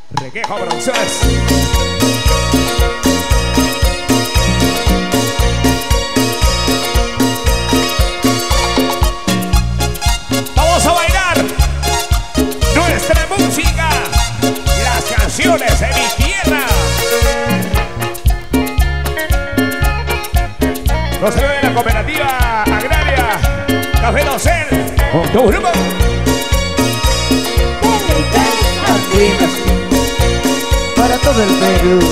Requejo Bronzas. Vamos a bailar nuestra música, las canciones de mi tierra. No se ve de la cooperativa agraria Café Docel. Tu grupo. Para todo el Perú.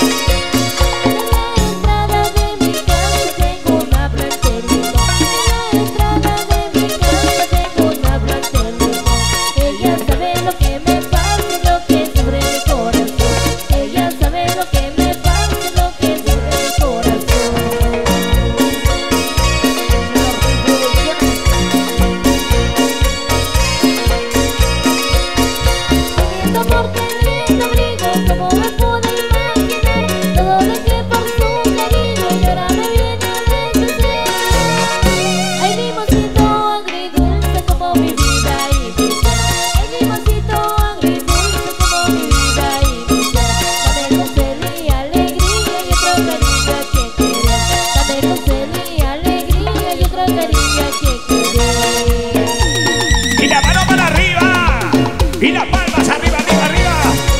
Y las palmas arriba, arriba, arriba.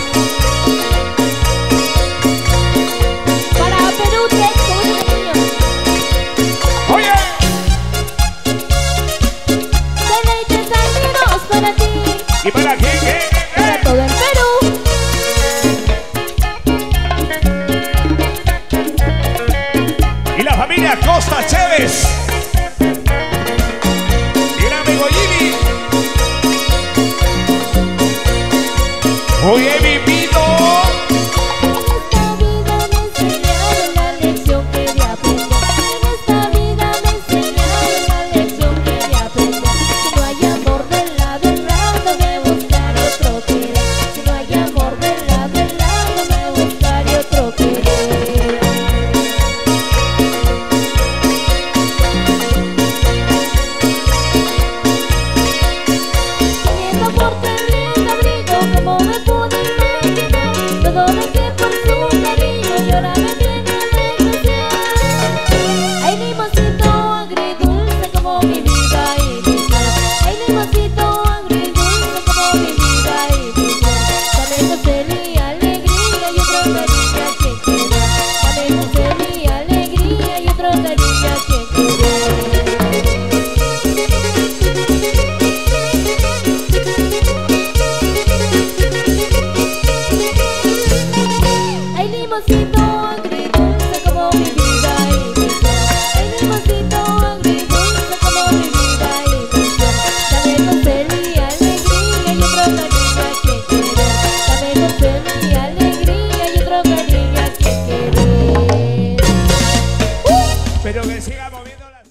Para Perú, Oye. Deleites salminos para ti. ¿Y para quién? Para todo el Perú. Y la familia Costa Chévez. Y el amigo Jimmy. Oye, mi